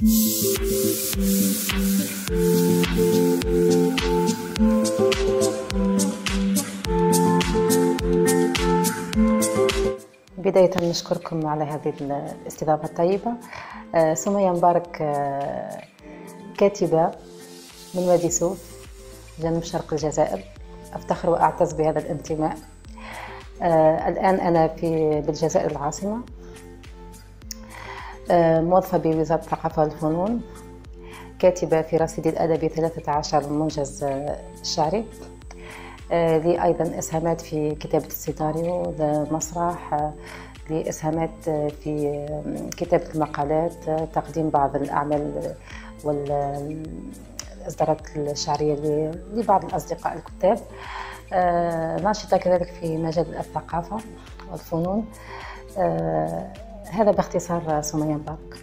بداية نشكركم على هذه الاستضافة الطيبة. سمية مبارك كاتبة من وادي سوف جنوب شرق الجزائر، أفتخر وأعتز بهذا الانتماء. الآن أنا بالجزائر العاصمة، موظفة بوزارة الثقافة والفنون، كاتبة في رصيدي الأدبي 13 منجز شعري. لي أيضا إسهامات في كتابة السيناريو، المسرح، لي إسهامات في كتابة المقالات، تقديم بعض الأعمال والإصدارات الشعرية لبعض الأصدقاء الكتاب. ناشطة كذلك في مجال الثقافة والفنون. هذا باختصار سمية مبارك.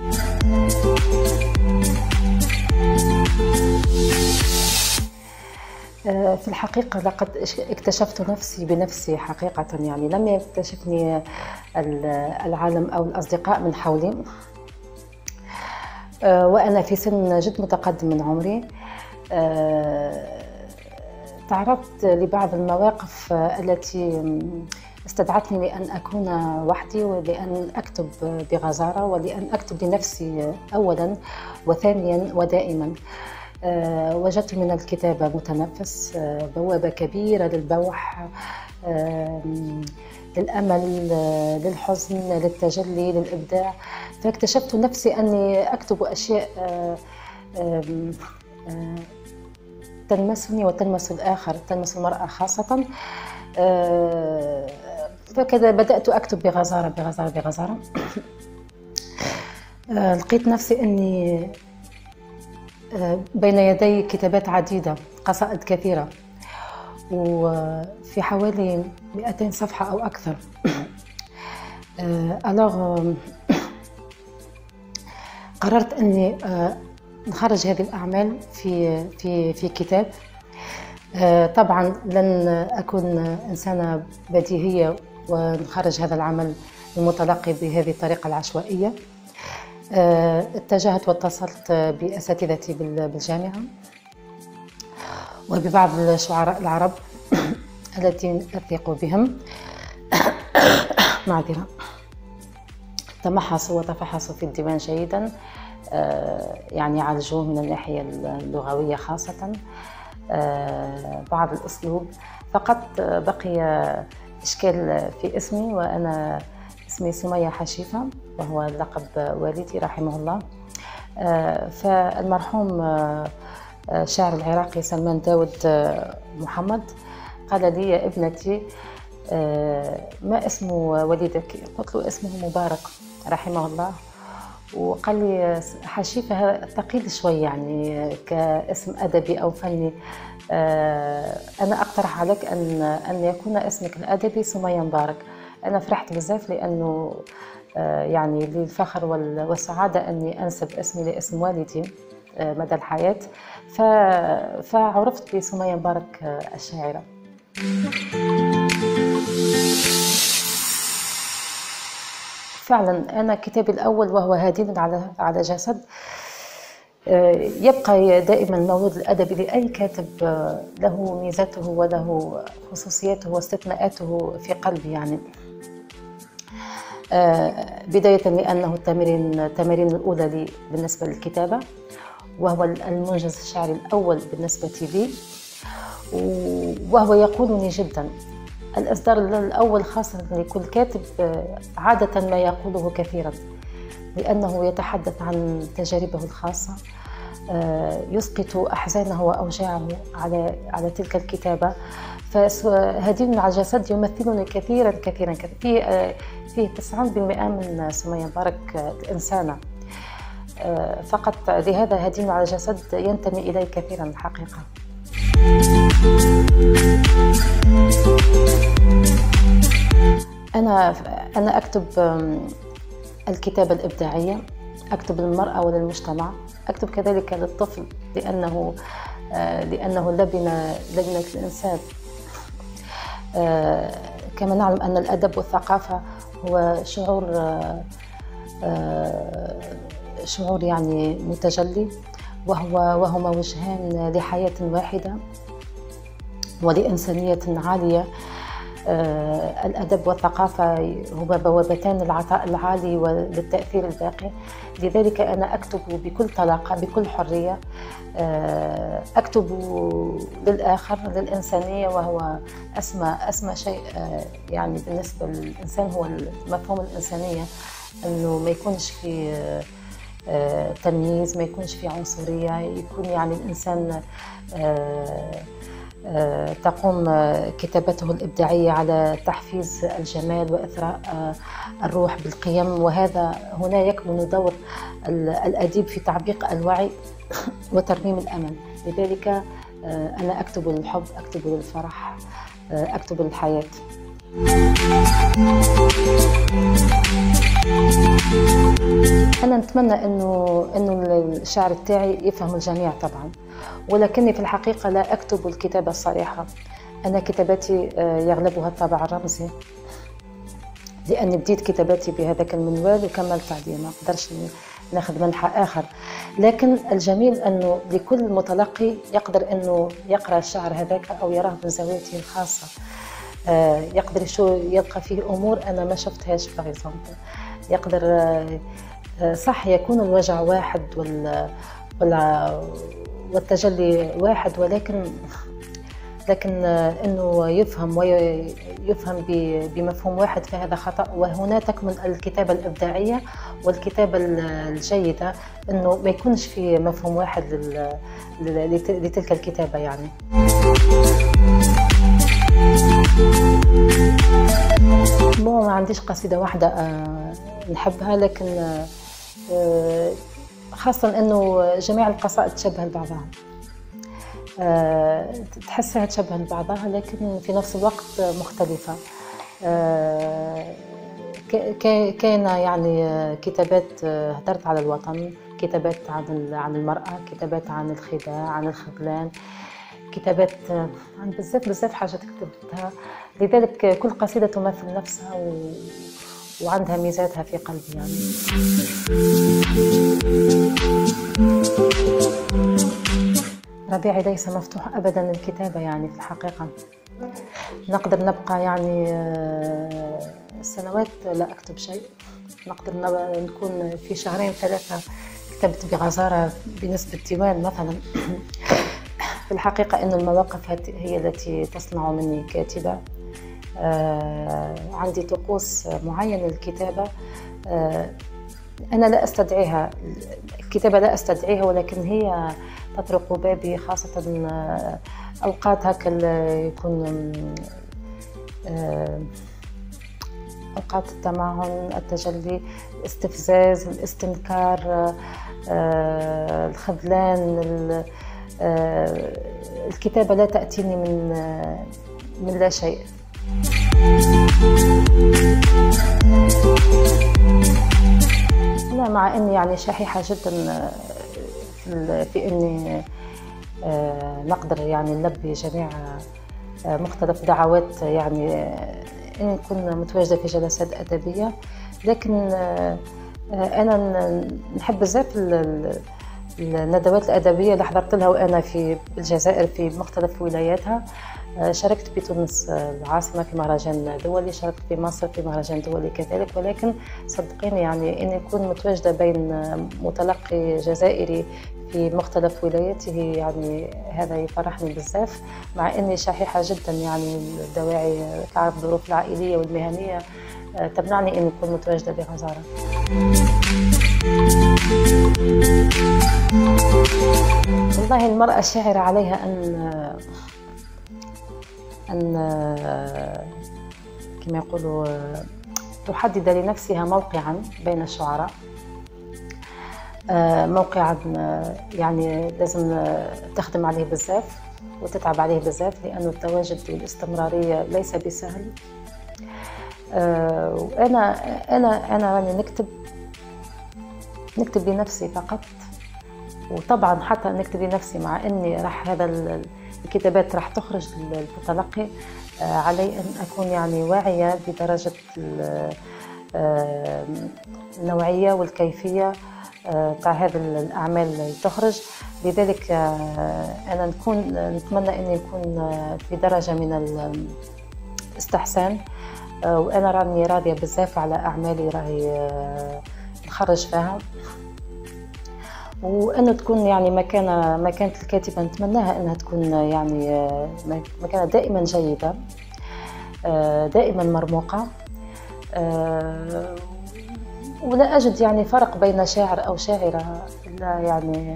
في الحقيقة لقد اكتشفت نفسي بنفسي حقيقة، يعني لم يكتشفني العالم أو الأصدقاء من حولي، وأنا في سن جد متقدم من عمري. تعرضت لبعض المواقف التي استدعتني لأن أكون وحدي، ولأن أكتب بغزارة، ولأن أكتب لنفسي أولاً وثانياً ودائماً. وجدت من الكتابة متنفس، بوابة كبيرة للبوح، للأمل، للحزن، للتجلي، للإبداع. فاكتشفت نفسي أني أكتب أشياء تلمسني وتلمس الآخر، تلمس المرأة خاصة. فكذا بدأت أكتب بغزارة بغزارة بغزارة. لقيت نفسي أني بين يدي كتابات عديدة، قصائد كثيرة، وفي حوالي 200 صفحة أو أكثر. قررت أني نخرج هذه الأعمال في كتاب. طبعا لن أكون إنسانة بديهية ونخرج هذا العمل المتلقي بهذه الطريقة العشوائية. اتجهت واتصلت بأساتذتي بالجامعة وببعض الشعراء العرب الذين أثق بهم. معذرة. تمحصوا وتفحصوا في الديوان جيدا، يعني عالجوه من الناحية اللغوية خاصة، بعض الأسلوب. فقط بقي إشكال في اسمي، وأنا اسمي سمية حشيفة، وهو لقب والدي رحمه الله. فالمرحوم الشاعر العراقي سلمان داود محمد قال لي: يا ابنتي، ما اسم والدك؟ قلت له: اسمه مبارك رحمه الله. وقال لي: حشيفة ثقيل شوي، يعني كاسم أدبي أو فني. أنا أقترح عليك أن يكون اسمك الأدبي سمية مبارك. أنا فرحت بزاف، لأنه يعني للفخر والسعادة أني أنسب اسمي لاسم والدي مدى الحياة. فعرفت بسمية مبارك الشاعرة. فعلا أنا كتابي الأول وهو هادين على جسد يبقى دائما مولود الأدب لأي كاتب، له ميزاته وله خصوصياته واستثناءاته في قلبي. يعني بداية لأنه التمارين الأولى لي بالنسبة للكتابة، وهو المنجز الشعري الأول بالنسبة لي، وهو يقودني جدا. الإصدار الأول خاصة لكل كاتب عادة ما يقوله كثيرا، لأنه يتحدث عن تجاربه الخاصة، يسقط أحزانه وأوجاعه على تلك الكتابة. فهدين على الجسد يمثلني كثيرا كثيرا. فيه 90% من سمية مبارك الإنسانة، فقط لهذا هدين على الجسد ينتمي إلي كثيرا الحقيقة. أنا أكتب الكتابة الإبداعية، أكتب للمرأة وللمجتمع، أكتب كذلك للطفل، لأنه لبنة الإنسان. كما نعلم أن الأدب والثقافة هو شعور شعور يعني متجلي، وهما وجهان لحياة واحدة ولإنسانية عالية. الأدب والثقافة هما بوابتان للعطاء العالي وللتأثير الباقي. لذلك أنا أكتب بكل طلاقة بكل حرية، أكتب للآخر، للإنسانية، وهو أسمى شيء يعني بالنسبة للإنسان هو مفهوم الإنسانية، أنه ما يكونش في تمييز، ما يكونش في عنصرية، يكون يعني الإنسان تقوم كتابته الإبداعية على تحفيز الجمال وإثراء الروح بالقيم. وهذا هنا يكمن دور الأديب في تعميق الوعي وترميم الأمل. لذلك أنا أكتب للحب، أكتب للفرح، أكتب للحياة. أنا نتمنى إنه الشعر تاعي يفهم الجميع طبعا، ولكني في الحقيقة لا أكتب الكتابة الصريحة. أنا كتاباتي يغلبها الطابع الرمزي، لأني بديت كتاباتي بهذاك المنوال وكملت عليه، ما أقدرش ناخذ منحى آخر. لكن الجميل أنه لكل متلقي يقدر أنه يقرأ الشعر هذاك أو يراه من زاويته الخاصة، يقدر يلقى فيه أمور أنا ما شفتهاش. يقدر صح يكون الوجع واحد والتجلي واحد، لكن انه يفهم بمفهوم واحد، فهذا خطأ. وهنا تكمن الكتابة الإبداعية والكتابة الجيدة، انه ما يكونش في مفهوم واحد لتلك الكتابة يعني. ما عنديش قصيدة واحدة نحبها، لكن خاصة انه جميع القصائد تشبه لبعضها، تحسها تشبه لبعضها، لكن في نفس الوقت مختلفة. كاين يعني كتابات هدرت على الوطن، كتابات عن المرأة، كتابات عن الخداع، عن الخذلان، كتابات عن بزاف حاجات كتبتها. لذلك كل قصيدة تمثل نفسها وعندها ميزاتها في قلبي يعني. ربيعي ليس مفتوح أبدا للكتابة يعني. في الحقيقة نقدر نبقى يعني سنوات لا أكتب شيء، نقدر نكون في شهرين ثلاثة كتبت بغزارة بنسبة ديوان مثلا. في الحقيقة أن المواقف هي التي تصنع مني كاتبة. عندي طقوس معينة للكتابة، أنا لا أستدعيها، الكتابة لا أستدعيها، ولكن هي تطرق بابي، خاصة أوقات هكا يكون أوقات التمعن، التجلي، الاستفزاز، الاستنكار، الخذلان. الكتابة لا تأتيني من لا شيء. لا، مع أني يعني شحيحة جدا في أني نقدر يعني نلبي جميع مختلف دعوات يعني أن نكون متواجدة في جلسات أدبية، لكن أنا نحب بزاف الندوات الأدبية اللي حضرت لها وأنا في الجزائر في مختلف ولاياتها. شاركت في تونس العاصمة في مهرجان دولي، شاركت في مصر في مهرجان دولي كذلك، ولكن صدقيني يعني أني أكون متواجدة بين متلقي جزائري في مختلف ولاياته يعني هذا يفرحني بزاف، مع أني شحيحة جدا يعني الدواعي تعرف الظروف العائلية والمهنية تمنعني أن أكون متواجدة بغزارة. والله المرأة الشاعرة عليها أن كما يقولوا تحدد لنفسها موقعا بين الشعراء، موقعا يعني لازم تخدم عليه بزاف وتتعب عليه بزاف، لأنه التواجد والاستمرارية ليس بسهل. وأنا راني نكتب لنفسي فقط، وطبعا حتى نكتب لنفسي مع أني راح هذا الكتابات راح تخرج للمتلقي، علي أن أكون يعني واعية بدرجة النوعية والكيفية تاع هذه الأعمال اللي تخرج. لذلك أنا نتمنى أني نكون في درجة من الاستحسان، وأنا راني راضية بزاف على أعمالي راهي نخرج فيها، وأنه تكون يعني مكانة الكاتبة نتمناها أنها تكون يعني مكانة دائما جيدة، دائما مرموقة، ولا أجد يعني فرق بين شاعر أو شاعرة، لا يعني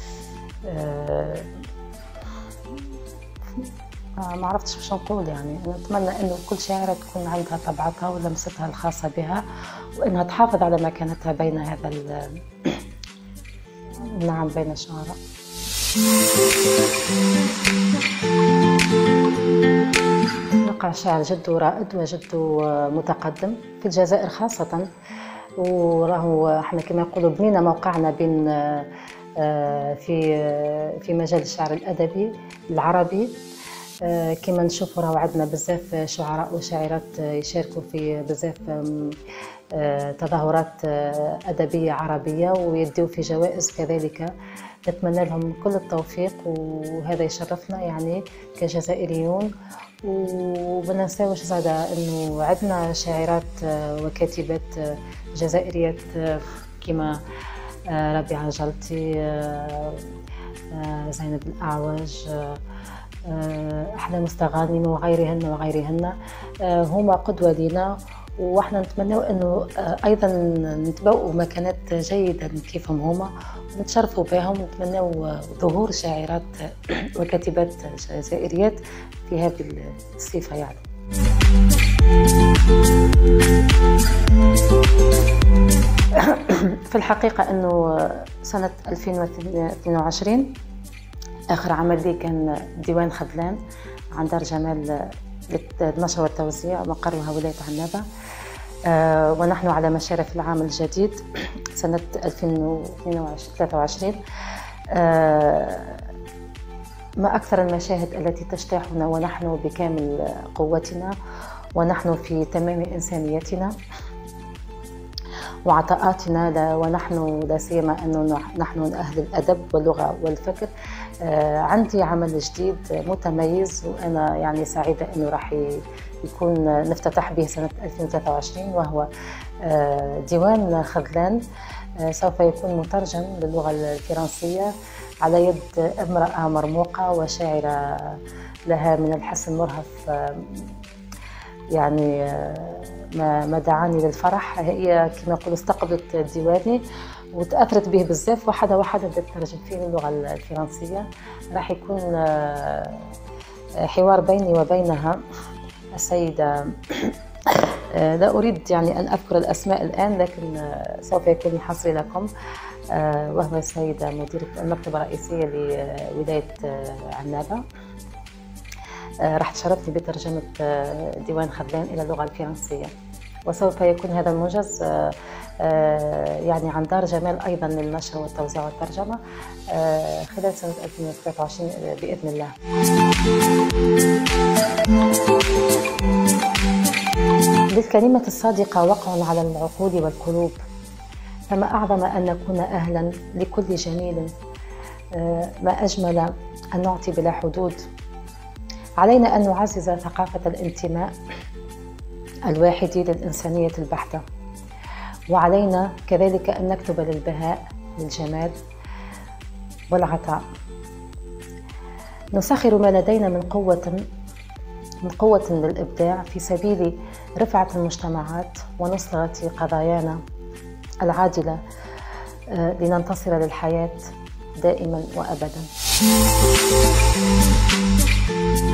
ما عرفتش باش نقول. يعني نتمنى انه كل شاعرة تكون عندها طبعتها ولمستها الخاصة بها، وانها تحافظ على مكانتها بين هذا نعم بين الشعراء. نقع شاعر جد رائد وجد متقدم في الجزائر خاصة، وراهو احنا كما يقولوا بنينا موقعنا بين في مجال الشعر الأدبي العربي. كما نشوفوا راهو عندنا بزاف شعراء وشاعرات يشاركوا في بزاف تظاهرات أدبية عربية ويديوا في جوائز كذلك. نتمنى لهم كل التوفيق، وهذا يشرفنا يعني كجزائريون. وما ننساوش زادا انه عندنا شاعرات وكاتبات جزائريات كما ربيعة جلتي، زينب الأعوج، أحلام مستغانم وغيرهن هما قدوة لنا، واحنا نتمنى انه ايضا نتبوأوا مكانات جيده كيفهم هما ونتشرفوا بهم، ونتمنى ظهور شاعرات وكاتبات جزائريات في هذه الصفه. يعني في الحقيقه انه سنه 2022 اخر عمل لي كان ديوان خذلان عن دار جمال للنشر والتوزيع، مقرها ولاية عنابة، ونحن على مشارف العام الجديد سنة 2023. ما أكثر المشاهد التي تجتاحنا ونحن بكامل قوتنا ونحن في تمام إنسانيتنا وعطاءاتنا، ونحن لا سيما أنه نحن أهل الأدب واللغة والفكر. عندي عمل جديد متميز، وأنا يعني سعيدة أنه راح يكون نفتتح به سنة 2023، وهو ديوان خذلان. سوف يكون مترجم للغة الفرنسية على يد امرأة مرموقة وشاعرة لها من الحسن مرهف، يعني ما دعاني للفرح. هي كما يقولوا استقبلت ديواني وتأثرت به بزاف، واحدة تترجم فيه اللغة الفرنسية. راح يكون حوار بيني وبينها السيدة لا أريد يعني أن أذكر الأسماء الآن، لكن سوف يكون حصري لكم، وهو السيدة مديرة المكتبة الرئيسية لولاية عنابة. راح تشرفني بترجمة ديوان خذلان إلى اللغة الفرنسية، وسوف يكون هذا المنجز يعني عن دار جمال أيضا للنشر والتوزيع والترجمة خلال سنة 2023 بإذن الله. للكلمة الصادقة وقع على العقول والقلوب، فما أعظم أن نكون أهلا لكل جميل، ما أجمل أن نعطي بلا حدود. علينا أن نعزز ثقافة الانتماء الواحد للإنسانية البحتة، وعلينا كذلك أن نكتب للبهاء للجمال والعطاء. نسخر ما لدينا من قوة للإبداع في سبيل رفعة المجتمعات ونصرة قضايانا العادلة لننتصر للحياة دائما وأبدا.